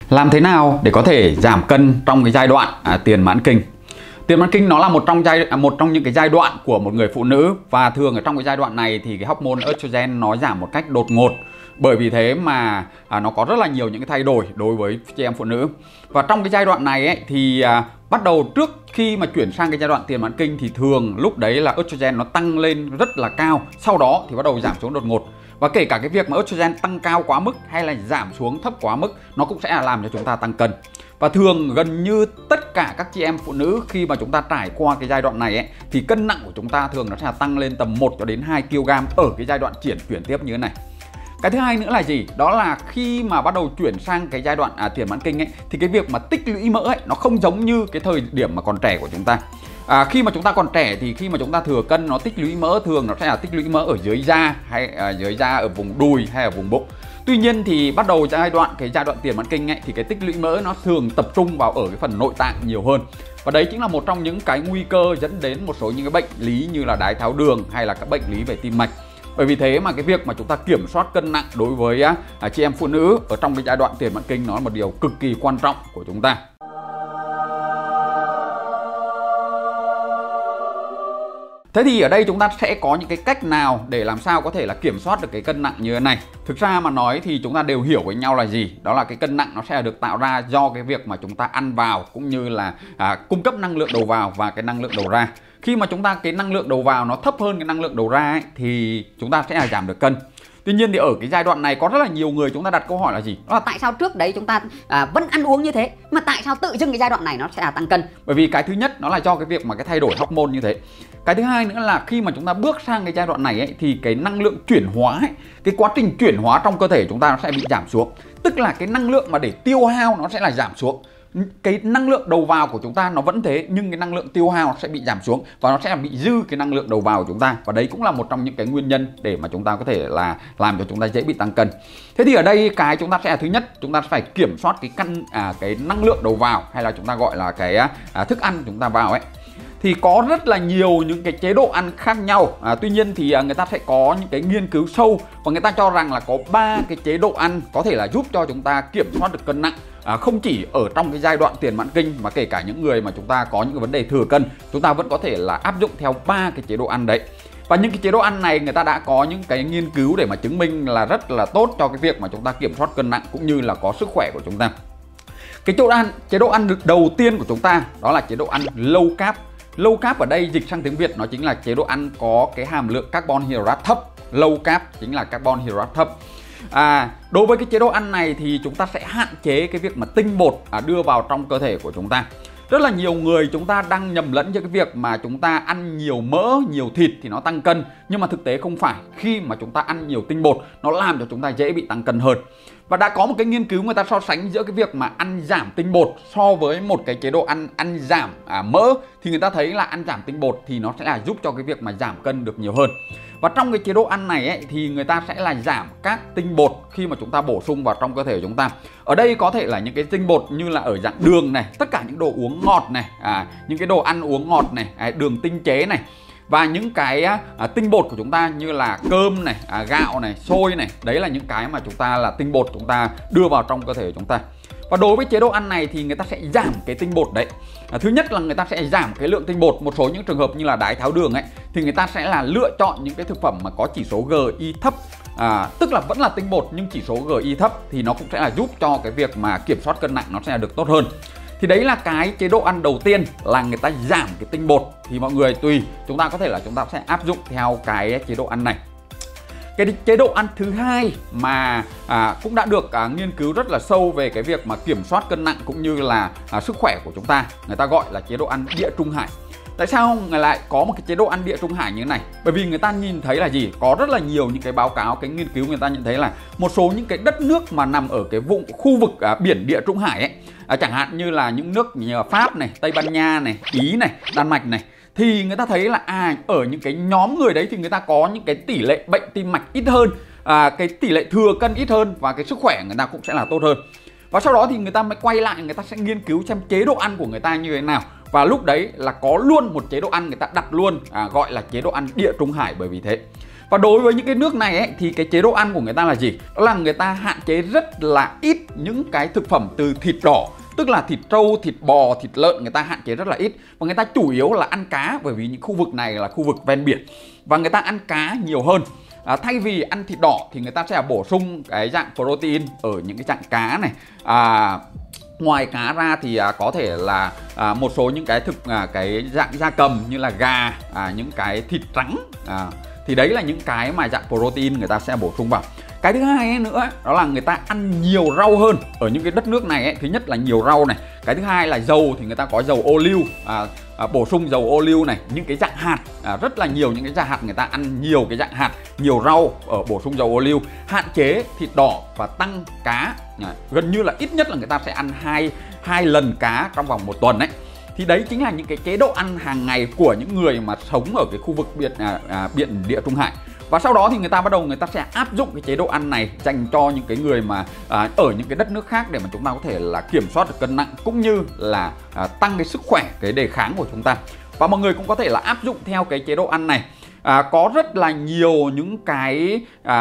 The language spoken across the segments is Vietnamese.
Làm thế nào để có thể giảm cân trong cái giai đoạn tiền mãn kinh? Tiền mãn kinh nó là một trong những cái giai đoạn của một người phụ nữ, và thường ở trong cái giai đoạn này thì cái hormone estrogen nó giảm một cách đột ngột. Bởi vì thế mà nó có rất là nhiều những cái thay đổi đối với chị em phụ nữ. Và trong cái giai đoạn này ấy, thì bắt đầu trước khi mà chuyển sang cái giai đoạn tiền mãn kinh thì thường lúc đấy là estrogen nó tăng lên rất là cao, sau đó thì bắt đầu giảm xuống đột ngột. Và kể cả cái việc mà estrogen tăng cao quá mức hay là giảm xuống thấp quá mức, nó cũng sẽ làm cho chúng ta tăng cân. Và thường gần như tất cả các chị em phụ nữ khi mà chúng ta trải qua cái giai đoạn này ấy, thì cân nặng của chúng ta thường nó sẽ tăng lên tầm 1 cho đến 2 kg ở cái giai đoạn chuyển tiếp như thế này. Cái thứ hai nữa là gì? Đó là khi mà bắt đầu chuyển sang cái giai đoạn tiền mãn kinh ấy, thì cái việc mà tích lũy mỡ ấy nó không giống như cái thời điểm mà còn trẻ của chúng ta. Khi mà chúng ta còn trẻ thì khi mà chúng ta thừa cân, nó tích lũy mỡ thường nó sẽ là tích lũy mỡ ở dưới da, hay dưới da ở vùng đùi hay ở vùng bụng. Tuy nhiên thì bắt đầu giai đoạn tiền mãn kinh ấy, thì cái tích lũy mỡ nó thường tập trung vào ở cái phần nội tạng nhiều hơn. Và đấy chính là một trong những cái nguy cơ dẫn đến một số những cái bệnh lý như là đái tháo đường hay là các bệnh lý về tim mạch. Bởi vì thế mà cái việc mà chúng ta kiểm soát cân nặng đối với chị em phụ nữ ở trong cái giai đoạn tiền mãn kinh nó là một điều cực kỳ quan trọng của chúng ta. Thế thì ở đây chúng ta sẽ có những cái cách nào để làm sao có thể là kiểm soát được cái cân nặng như thế này. Thực ra mà nói thì chúng ta đều hiểu với nhau là gì? Đó là cái cân nặng nó sẽ được tạo ra do cái việc mà chúng ta ăn vào cũng như là cung cấp năng lượng đầu vào và cái năng lượng đầu ra. Khi mà chúng ta cái năng lượng đầu vào nó thấp hơn cái năng lượng đầu ra ấy, thì chúng ta sẽ giảm được cân. Tuy nhiên thì ở cái giai đoạn này có rất là nhiều người chúng ta đặt câu hỏi là gì? Đó là tại sao trước đấy chúng ta vẫn ăn uống như thế mà tại sao tự dưng cái giai đoạn này nó sẽ là tăng cân? Bởi vì cái thứ nhất nó là do cái việc mà cái thay đổi hormone như thế. Cái thứ hai nữa là khi mà chúng ta bước sang cái giai đoạn này ấy, thì cái năng lượng chuyển hóa ấy, cái quá trình chuyển hóa trong cơ thể chúng ta nó sẽ bị giảm xuống. Tức là cái năng lượng mà để tiêu hao nó sẽ là giảm xuống. Cái năng lượng đầu vào của chúng ta nó vẫn thế, nhưng cái năng lượng tiêu hao sẽ bị giảm xuống và nó sẽ bị dư cái năng lượng đầu vào của chúng ta. Và đấy cũng là một trong những cái nguyên nhân để mà chúng ta có thể là làm cho chúng ta dễ bị tăng cân. Thế thì ở đây cái chúng ta sẽ là thứ nhất, chúng ta phải kiểm soát cái năng lượng đầu vào, hay là chúng ta gọi là cái thức ăn chúng ta vào ấy. Thì có rất là nhiều những cái chế độ ăn khác nhau. Tuy nhiên thì người ta sẽ có những cái nghiên cứu sâu và người ta cho rằng là có 3 cái chế độ ăn có thể là giúp cho chúng ta kiểm soát được cân nặng. Không chỉ ở trong cái giai đoạn tiền mãn kinh mà kể cả những người mà chúng ta có những cái vấn đề thừa cân, chúng ta vẫn có thể là áp dụng theo 3 cái chế độ ăn đấy. Và những cái chế độ ăn này người ta đã có những cái nghiên cứu để mà chứng minh là rất là tốt cho cái việc mà chúng ta kiểm soát cân nặng cũng như là có sức khỏe của chúng ta. Cái chế độ ăn đầu tiên của chúng ta đó là chế độ ăn low carb. Low carb ở đây dịch sang tiếng Việt nó chính là chế độ ăn có cái hàm lượng carbon hydrate thấp. Low carb chính là carbon hydrate thấp. Đối với cái chế độ ăn này thì chúng ta sẽ hạn chế cái việc mà tinh bột đưa vào trong cơ thể của chúng ta. Rất là nhiều người chúng ta đang nhầm lẫn cho cái việc mà chúng ta ăn nhiều mỡ, nhiều thịt thì nó tăng cân. Nhưng mà thực tế không phải. Khi mà chúng ta ăn nhiều tinh bột nó làm cho chúng ta dễ bị tăng cân hơn. Và đã có một cái nghiên cứu người ta so sánh giữa cái việc mà ăn giảm tinh bột so với một cái chế độ ăn giảm mỡ. Thì người ta thấy là ăn giảm tinh bột thì nó sẽ là giúp cho cái việc mà giảm cân được nhiều hơn. Và trong cái chế độ ăn này ấy, thì người ta sẽ là giảm các tinh bột khi mà chúng ta bổ sung vào trong cơ thể của chúng ta. Ở đây có thể là những cái tinh bột như là ở dạng đường này, tất cả những đồ uống ngọt này, những cái đồ ăn uống ngọt này, đường tinh chế này. Và những cái tinh bột của chúng ta như là cơm này, gạo này, xôi này. Đấy là những cái mà chúng ta là tinh bột chúng ta đưa vào trong cơ thể của chúng ta. Và đối với chế độ ăn này thì người ta sẽ giảm cái tinh bột đấy. Thứ nhất là người ta sẽ giảm cái lượng tinh bột. Một số những trường hợp như là đái tháo đường ấy thì người ta sẽ là lựa chọn những cái thực phẩm mà có chỉ số GI thấp. Tức là vẫn là tinh bột nhưng chỉ số GI thấp thì nó cũng sẽ là giúp cho cái việc mà kiểm soát cân nặng nó sẽ được tốt hơn. Thì đấy là cái chế độ ăn đầu tiên là người ta giảm cái tinh bột. Thì mọi người tùy chúng ta có thể là chúng ta sẽ áp dụng theo cái chế độ ăn này. Cái chế độ ăn thứ hai mà cũng đã được nghiên cứu rất là sâu về cái việc mà kiểm soát cân nặng cũng như là sức khỏe của chúng ta, người ta gọi là chế độ ăn Địa Trung Hải. Tại sao người lại có một cái chế độ ăn Địa Trung Hải như thế này? Bởi vì người ta nhìn thấy là gì? Có rất là nhiều những cái báo cáo, cái nghiên cứu người ta nhận thấy là một số những cái đất nước mà nằm ở cái khu vực biển Địa Trung Hải ấy, chẳng hạn như là những nước như Pháp này, Tây Ban Nha này, Ý này, Đan Mạch này, thì người ta thấy là ở những cái nhóm người đấy thì người ta có những cái tỷ lệ bệnh tim mạch ít hơn, cái tỷ lệ thừa cân ít hơn và cái sức khỏe người ta cũng sẽ là tốt hơn. Và sau đó thì người ta mới quay lại, người ta sẽ nghiên cứu xem chế độ ăn của người ta như thế nào. Và lúc đấy là có luôn một chế độ ăn người ta đặt luôn gọi là chế độ ăn Địa Trung Hải. Bởi vì thế Và đối với những cái nước này ấy, thì cái chế độ ăn của người ta là gì? Đó là người ta hạn chế rất là ít những cái thực phẩm từ thịt đỏ, tức là thịt trâu, thịt bò, thịt lợn, người ta hạn chế rất là ít. Và người ta chủ yếu là ăn cá, bởi vì những khu vực này là khu vực ven biển và người ta ăn cá nhiều hơn. Thay vì ăn thịt đỏ thì người ta sẽ bổ sung cái dạng protein ở những cái dạng cá này. Ngoài cá ra thì có thể là một số những cái cái dạng gia cầm như là gà, những cái thịt trắng, thì đấy là những cái mà dạng protein người ta sẽ bổ sung vào. Cái thứ hai nữa đó là người ta ăn nhiều rau hơn ở những cái đất nước này ấy. Thứ nhất là nhiều rau này, cái thứ hai là dầu thì người ta có dầu ô liu, bổ sung dầu ô liu này, những cái dạng hạt, rất là nhiều những cái dạng hạt, người ta ăn nhiều cái dạng hạt, nhiều rau ở bổ sung dầu ô liu, hạn chế thịt đỏ và tăng cá. Gần như là ít nhất là người ta sẽ ăn hai lần cá trong vòng một tuần đấy. Thì đấy chính là những cái chế độ ăn hàng ngày của những người mà sống ở cái khu vực biển Địa Trung Hải. Và sau đó thì người ta sẽ áp dụng cái chế độ ăn này dành cho những cái người mà ở những cái đất nước khác, để mà chúng ta có thể là kiểm soát được cân nặng cũng như là tăng cái sức khỏe, cái đề kháng của chúng ta. Và mọi người cũng có thể là áp dụng theo cái chế độ ăn này. Có rất là nhiều những cái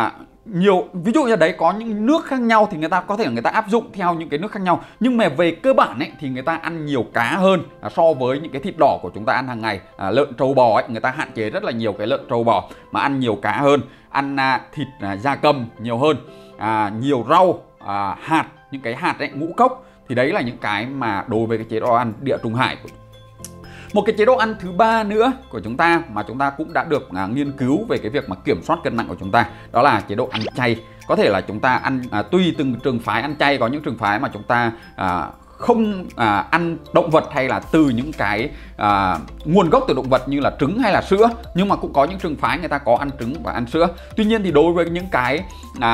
ví dụ như đấy có những nước khác nhau thì người ta áp dụng theo những cái nước khác nhau, nhưng mà về cơ bản ấy thì người ta ăn nhiều cá hơn so với những cái thịt đỏ của chúng ta ăn hàng ngày. Lợn trâu bò ấy, người ta hạn chế rất là nhiều cái lợn trâu bò mà ăn nhiều cá hơn, ăn thịt gia cầm nhiều hơn, nhiều rau, hạt, những cái hạt ấy, ngũ cốc. Thì đấy là những cái mà đối với cái chế độ ăn Địa Trung Hải. Một cái chế độ ăn thứ ba nữa của chúng ta mà chúng ta cũng đã được nghiên cứu về cái việc mà kiểm soát cân nặng của chúng ta, đó là chế độ ăn chay. Có thể là chúng ta ăn tùy từng trường phái ăn chay, có những trường phái mà chúng ta không ăn động vật hay là từ những cái nguồn gốc từ động vật như là trứng hay là sữa, nhưng mà cũng có những trường phái người ta có ăn trứng và ăn sữa. Tuy nhiên thì đối với những cái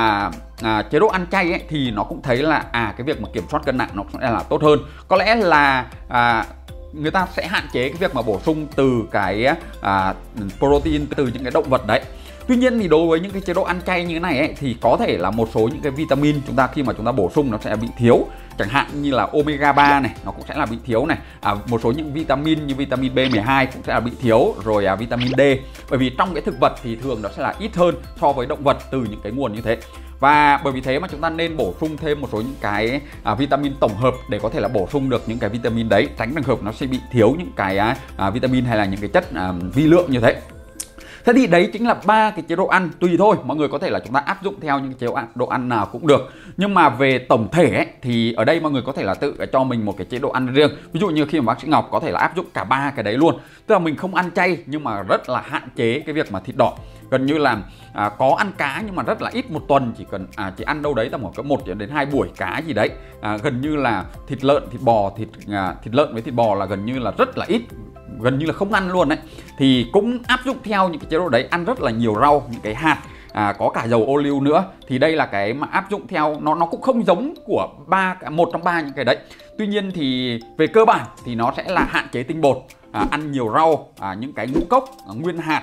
chế độ ăn chay ấy, thì nó cũng thấy là cái việc mà kiểm soát cân nặng nó sẽ là tốt hơn. Có lẽ là người ta sẽ hạn chế cái việc mà bổ sung từ cái protein từ những cái động vật đấy. Tuy nhiên thì đối với những cái chế độ ăn chay như thế này ấy, thì có thể là một số những cái vitamin chúng ta khi mà chúng ta bổ sung nó sẽ bị thiếu, chẳng hạn như là omega 3 này, nó cũng sẽ là bị thiếu này. Một số những vitamin như vitamin B12 cũng sẽ là bị thiếu, rồi vitamin D, bởi vì trong cái thực vật thì thường nó sẽ là ít hơn so với động vật từ những cái nguồn như thế. Và bởi vì thế mà chúng ta nên bổ sung thêm một số những cái vitamin tổng hợp để có thể là bổ sung được những cái vitamin đấy, tránh trường hợp nó sẽ bị thiếu những cái vitamin hay là những cái chất vi lượng như thế. Thế thì đấy chính là 3 cái chế độ ăn, tùy thôi, mọi người có thể là chúng ta áp dụng theo những chế độ ăn nào cũng được. Nhưng mà về tổng thể ấy, thì ở đây mọi người có thể là tự cho mình một cái chế độ ăn riêng. Ví dụ như khi mà bác sĩ Ngọc có thể là áp dụng cả 3 cái đấy luôn. Tức là mình không ăn chay nhưng mà rất là hạn chế cái việc mà thịt đỏ. Gần như là có ăn cá nhưng mà rất là ít, một tuần chỉ ăn đâu đấy tầm khoảng 1 đến 2 buổi cá gì đấy. Gần như là thịt lợn, thịt bò, thịt lợn với thịt bò là gần như là rất là ít, gần như là không ăn luôn đấy. Thì cũng áp dụng theo những cái chế độ đấy, ăn rất là nhiều rau, những cái hạt, có cả dầu ô liu nữa. Thì đây là cái mà áp dụng theo, nó cũng không giống của một trong 3 những cái đấy. Tuy nhiên thì về cơ bản thì nó sẽ là hạn chế tinh bột, ăn nhiều rau, những cái ngũ cốc, nguyên hạt,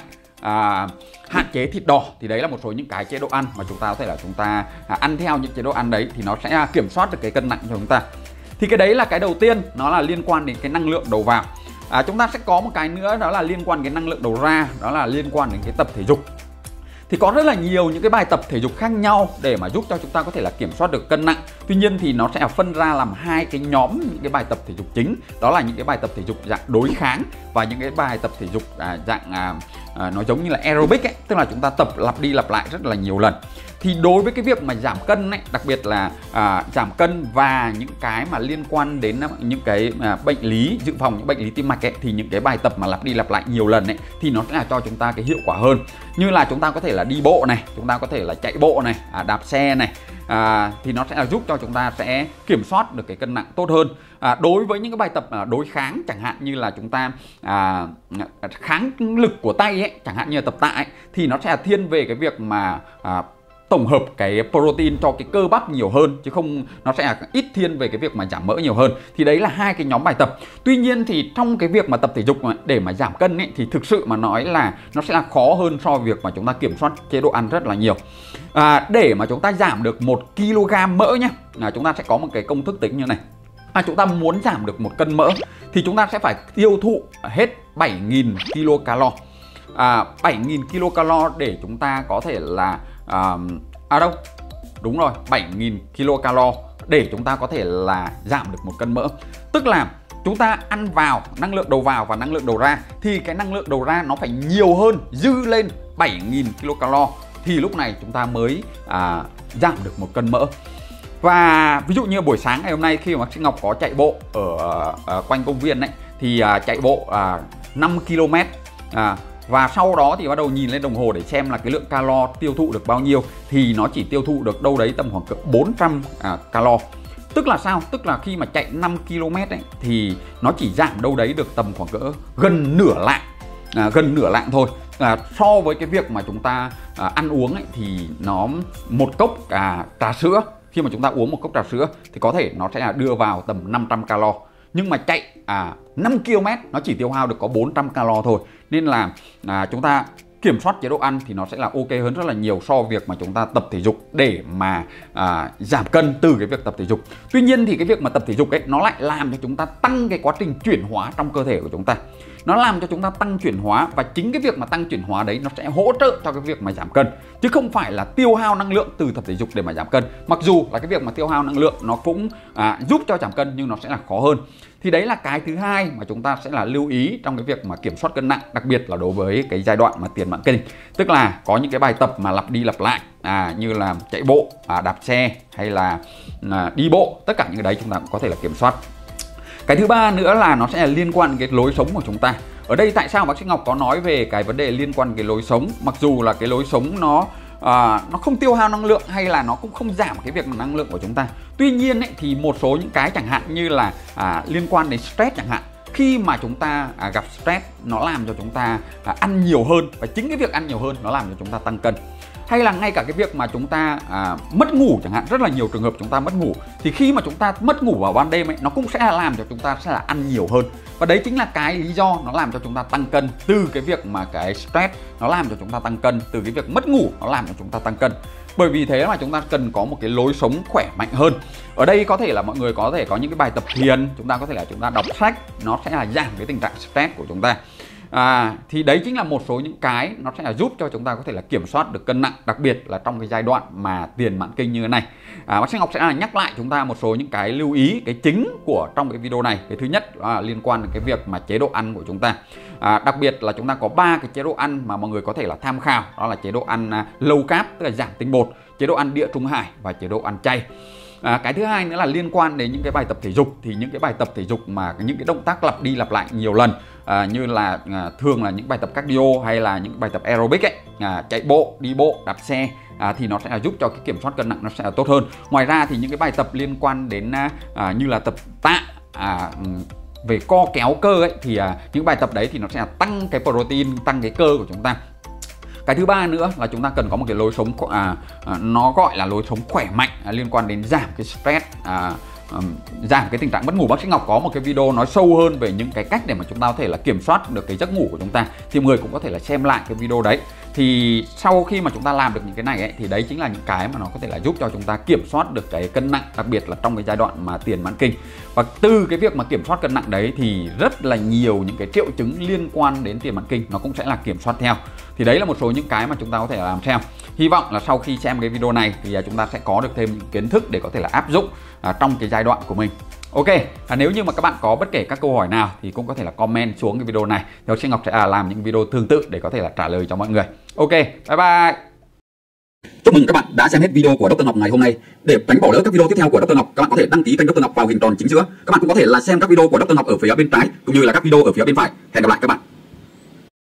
hạn chế thịt đỏ. Thì đấy là một số những cái chế độ ăn mà chúng ta có thể là chúng ta ăn theo những chế độ ăn đấy thì nó sẽ kiểm soát được cái cân nặng cho chúng ta. Thì cái đấy là cái đầu tiên, nó là liên quan đến cái năng lượng đầu vào. Chúng ta sẽ có một cái nữa đó là liên quan đến năng lượng đầu ra, đó là liên quan đến cái tập thể dục. Thì có rất là nhiều những cái bài tập thể dục khác nhau để mà giúp cho chúng ta có thể là kiểm soát được cân nặng. Tuy nhiên thì nó sẽ phân ra làm 2 cái nhóm những cái bài tập thể dục chính. Đó là những cái bài tập thể dục dạng đối kháng và những cái bài tập thể dục dạng nó giống như là aerobic ấy, tức là chúng ta tập lặp đi lặp lại rất là nhiều lần. Thì đối với cái việc mà giảm cân ấy, đặc biệt là giảm cân và những cái mà liên quan đến những cái bệnh lý, dự phòng những bệnh lý tim mạch ấy, thì những cái bài tập mà lặp đi lặp lại nhiều lần ấy thì nó sẽ là cho chúng ta cái hiệu quả hơn. Như là chúng ta có thể là đi bộ này, chúng ta có thể là chạy bộ này, đạp xe này, thì nó sẽ là giúp cho chúng ta sẽ kiểm soát được cái cân nặng tốt hơn. Đối với những cái bài tập đối kháng, chẳng hạn như là chúng ta kháng lực của tay ấy, chẳng hạn như là tập tạ ấy, thì nó sẽ là thiên về cái việc mà tổng hợp cái protein cho cái cơ bắp nhiều hơn, chứ không, nó sẽ ít thiên về cái việc mà giảm mỡ nhiều hơn. Thì đấy là 2 cái nhóm bài tập. Tuy nhiên thì trong cái việc mà tập thể dục để mà giảm cân ấy, thì thực sự mà nói là nó sẽ là khó hơn so với việc mà chúng ta kiểm soát chế độ ăn rất là nhiều. Để mà chúng ta giảm được 1 kg mỡ nhé, chúng ta sẽ có một cái công thức tính như này. Chúng ta muốn giảm được 1 cân mỡ thì chúng ta sẽ phải tiêu thụ hết 7.000 kcal. 7.000 kilocalo để chúng ta có thể là đúng rồi, 7.000 kilocalo để chúng ta có thể là giảm được 1 cân mỡ. Tức là chúng ta ăn vào năng lượng đầu vào và năng lượng đầu ra thì cái năng lượng đầu ra nó phải nhiều hơn, dư lên 7.000 kilocalo thì lúc này chúng ta mới giảm được 1 cân mỡ. Và ví dụ như buổi sáng ngày hôm nay khi mà bác sĩ Ngọc có chạy bộ ở quanh công viên ấy, thì chạy bộ 5 km và sau đó thì bắt đầu nhìn lên đồng hồ để xem là cái lượng calo tiêu thụ được bao nhiêu, thì nó chỉ tiêu thụ được đâu đấy tầm khoảng cỡ 400 calo. Tức là sao? Tức là khi mà chạy 5 km ấy, thì nó chỉ giảm đâu đấy được tầm khoảng cỡ gần nửa lạng thôi. So với cái việc mà chúng ta ăn uống ấy, thì nó một cốc trà sữa, khi mà chúng ta uống một cốc trà sữa thì có thể nó sẽ là đưa vào tầm 500 calo. Nhưng mà chạy 5 km nó chỉ tiêu hao được có 400 calo thôi. Nên là chúng ta kiểm soát chế độ ăn thì nó sẽ là ok hơn rất là nhiều so với việc mà chúng ta tập thể dục để mà giảm cân từ cái việc tập thể dục. Tuy nhiên thì cái việc mà tập thể dục ấy nó lại làm cho chúng ta tăng cái quá trình chuyển hóa trong cơ thể của chúng ta. Nó làm cho chúng ta tăng chuyển hóa, và chính cái việc mà tăng chuyển hóa đấy nó sẽ hỗ trợ cho cái việc mà giảm cân, chứ không phải là tiêu hao năng lượng từ tập thể dục để mà giảm cân. Mặc dù là cái việc mà tiêu hao năng lượng nó cũng giúp cho giảm cân nhưng nó sẽ là khó hơn. Thì đấy là cái thứ hai mà chúng ta sẽ là lưu ý trong cái việc mà kiểm soát cân nặng, đặc biệt là đối với cái giai đoạn mà tiền mãn kinh. Tức là có những cái bài tập mà lặp đi lặp lại như là chạy bộ, đạp xe hay là đi bộ, tất cả những cái đấy chúng ta cũng có thể là kiểm soát. Cái thứ ba nữa là nó sẽ là liên quan đến cái lối sống của chúng ta. Ở đây tại sao bác sĩ Ngọc có nói về cái vấn đề liên quan đến cái lối sống, mặc dù là cái lối sống nó không tiêu hao năng lượng hay là nó cũng không giảm cái việc năng lượng của chúng ta. Tuy nhiên ấy, thì một số những cái chẳng hạn như là liên quan đến stress chẳng hạn, khi mà chúng ta gặp stress nó làm cho chúng ta ăn nhiều hơn, và chính cái việc ăn nhiều hơn nó làm cho chúng ta tăng cân. Hay là ngay cả cái việc mà chúng ta mất ngủ chẳng hạn, rất là nhiều trường hợp chúng ta mất ngủ, thì khi mà chúng ta mất ngủ vào ban đêm ấy, nó cũng sẽ làm cho chúng ta sẽ là ăn nhiều hơn. Và đấy chính là cái lý do nó làm cho chúng ta tăng cân, từ cái việc mà cái stress nó làm cho chúng ta tăng cân, từ cái việc mất ngủ nó làm cho chúng ta tăng cân. Bởi vì thế mà chúng ta cần có một cái lối sống khỏe mạnh hơn. Ở đây có thể là mọi người có thể có những cái bài tập thiền, chúng ta có thể là chúng ta đọc sách, nó sẽ là giảm cái tình trạng stress của chúng ta. Thì đấy chính là một số những cái nó sẽ là giúp cho chúng ta có thể là kiểm soát được cân nặng, đặc biệt là trong cái giai đoạn mà tiền mãn kinh như thế này. Bác sĩ Ngọc sẽ là nhắc lại chúng ta một số những cái lưu ý, cái chính của trong cái video này. Cái thứ nhất là liên quan đến cái việc mà chế độ ăn của chúng ta. Đặc biệt là chúng ta có 3 cái chế độ ăn mà mọi người có thể là tham khảo, đó là chế độ ăn low carb, tức là giảm tinh bột, chế độ ăn địa trung hải và chế độ ăn chay. Cái thứ hai nữa là liên quan đến những cái bài tập thể dục. Thì những cái bài tập thể dục mà những cái động tác lặp đi lặp lại nhiều lần, như là thường là những bài tập cardio hay là những bài tập aerobic ấy, chạy bộ, đi bộ, đạp xe, thì nó sẽ là giúp cho cái kiểm soát cân nặng nó sẽ là tốt hơn. Ngoài ra thì những cái bài tập liên quan đến như là tập tạ, về co kéo cơ ấy, thì những bài tập đấy thì nó sẽ là tăng cái protein, tăng cái cơ của chúng ta. Cái thứ ba nữa là chúng ta cần có một cái lối sống nó gọi là lối sống khỏe mạnh, liên quan đến giảm cái stress, giảm cái tình trạng mất ngủ. Bác sĩ Ngọc có một cái video nói sâu hơn về những cái cách để mà chúng ta có thể là kiểm soát được cái giấc ngủ của chúng ta, thì mọi người cũng có thể là xem lại cái video đấy. Thì sau khi mà chúng ta làm được những cái này ấy, thì đấy chính là những cái mà nó có thể là giúp cho chúng ta kiểm soát được cái cân nặng, đặc biệt là trong cái giai đoạn mà tiền mãn kinh. Và từ cái việc mà kiểm soát cân nặng đấy thì rất là nhiều những cái triệu chứng liên quan đến tiền mãn kinh nó cũng sẽ là kiểm soát theo. Thì đấy là một số những cái mà chúng ta có thể làm theo. Hy vọng là sau khi xem cái video này thì chúng ta sẽ có được thêm những kiến thức để có thể là áp dụng trong cái giai đoạn của mình. Ok, nếu như mà các bạn có bất kể các câu hỏi nào thì cũng có thể là comment xuống cái video này. Thì bác sĩ Ngọc sẽ làm những video tương tự để có thể là trả lời cho mọi người. Ok, bye bye. Chúc mừng các bạn đã xem hết video của Dr. Ngọc ngày hôm nay. Để tránh bỏ lỡ các video tiếp theo của Dr. Ngọc, các bạn có thể đăng ký kênh Dr. Ngọc vào hình tròn chính giữa. Các bạn cũng có thể là xem các video của Dr. Ngọc ở phía bên trái cũng như là các video ở phía bên phải. Hẹn gặp lại các bạn.